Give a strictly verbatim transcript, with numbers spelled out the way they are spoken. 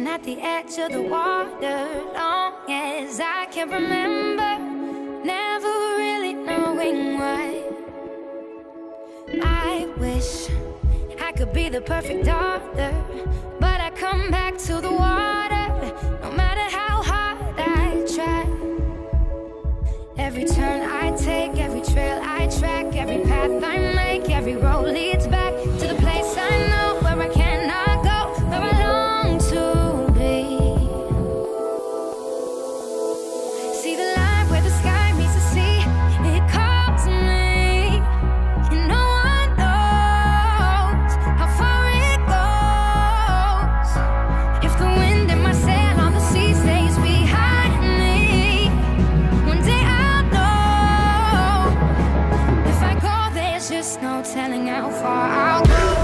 at the edge of the water, long as I can remember, never really knowing why. I wish I could be the perfect daughter, but I come back to the water, no matter how hard I try. Every turn I take, every trail I track, every path I make, every road leads back to the place I know, where I cannot go, where I long to be. See the line where the sky meets the sea, it calls me, and no one knows how far it goes. If the wind in my sail on the sea stays behind me, one day I'll know. If I go, there's just no telling how far I'll go.